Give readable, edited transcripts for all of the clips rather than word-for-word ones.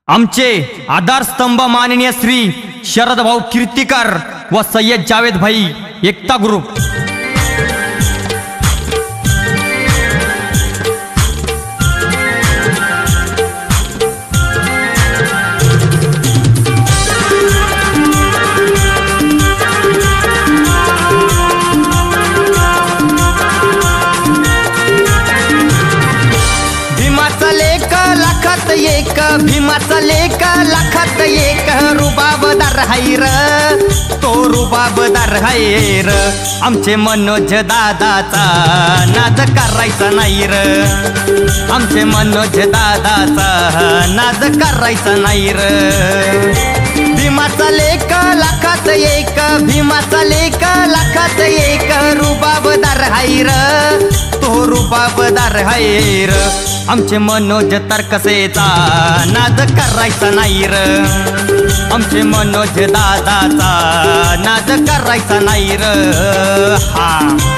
आमचे आधारस्तंभ माननीय श्री शरद भाऊ कीर्तिकर व सय्यद जावेद भाई एकता ग्रुप। भीमाचा लेक लाखात एक रुबाबदार हायर तो रुबाबदार हायर। आमचे मनोज दादाचा नाद करायचा नाही र, आमचे मनोज दादाचा नाद करायचा नाही र। भीमाचा लेक लाखात एक, भीमाचा लेक लाखात एक रुबाबदार हायर तो रुबाबदार हायर। आमचे मनोज तरकसेचा नाद करायचा नाही र, आमचे मनोज दादाचा नाद करायचा नाही र। हा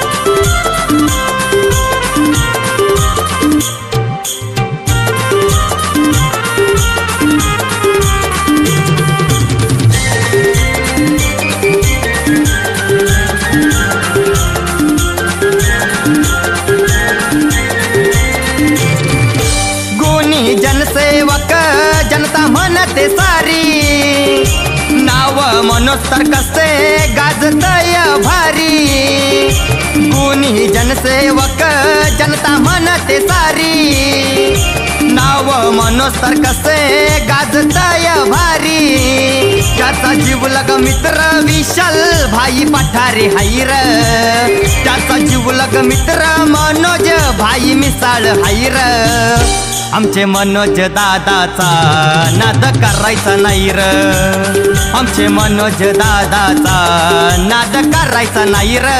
जनसेवक जनता म्हणते सारी, नाव मनोज तरकसे गाजतय भारी। गुणी जनसेवक जनता म्हणते सारी, नाव मनोज तरकसे गाजतय भारी। त्याचा जीवलग मित्र विशाल भाई पठारे हायर, त्याचा जीवलग मित्र मनोज भाई मिसाळ हायर। आमचे मनोज दादाचा नाद करायचा नाही र, आमचे मनोज दादाचा नाद करायचा नाही र।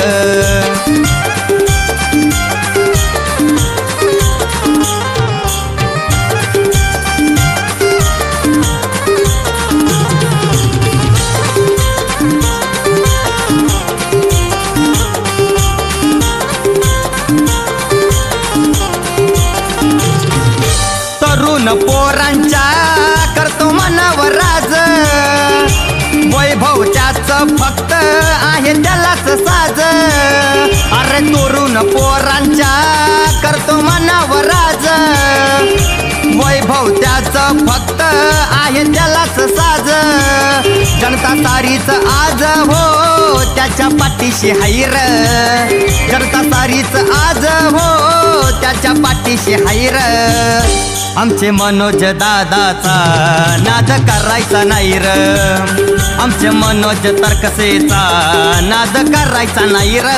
तरुण पोरांच्या करतो मनावर राज, वैभव त्याच फक्त आहे त्यालाच साज। अरे तरुण पोरांच्या करतो मनावर राज, वैभव त्याच फक्त आहे त्यालाच साज। जनता सारीच आज हो त्याच्या पाठीशी हायर, जनता सारीच आज हो त्याच्या पाठीशी हायर। आमचे मनोज दादाचा नाद करायचा नाही र, आमचे मनोज तरकसेचा नाद करायचा नाही र।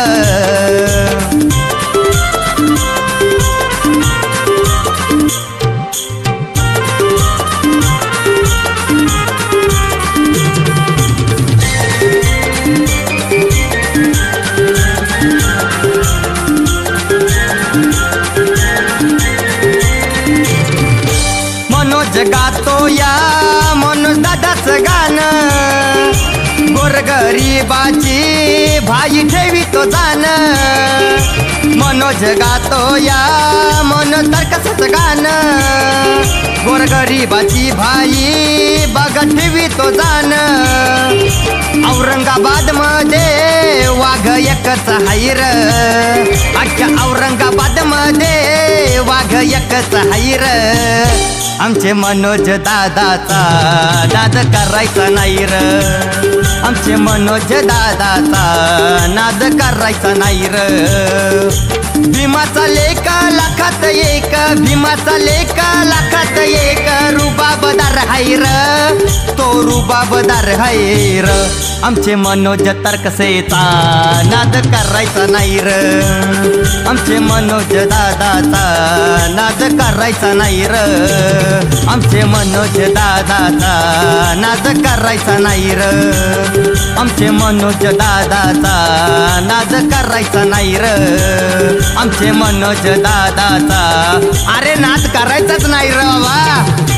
मनोज गातो या मनोज दादाच गाणं, गोरगरीबाची भाई ठेवितो जाण। मनोज गातो या मनोज तरकसेच गाणं, गोरगरीबाची भाई बघ ठेवितो जाण। औरंगाबाद मध्ये वाघ एकच हायर, अख्ख्या औरंगाबाद मध्ये वाघ एकच हायर। आमचे मनोज दादाचा नाद करायचा नाही र, आमचे मनोज दादाचा नाद करायचा नाही र। भीमाचा लेक लाखात एक, भीमाचा लेक लाखात एक रुबाबदार हायर तो रुबाबदार हायर। आमचे मनोज तरकसेचा नाद करायचा नाही र, आमचे मनोज दादाचा नाद करायचा नाही र, आमचे मनोज दादाचा नाद करायचा नाही र, आमचे मनोज दादाचा नाद करायचा नाही र, आमचे मनोज दादाचा अरे नाद करायचाच नाही रे बाबा।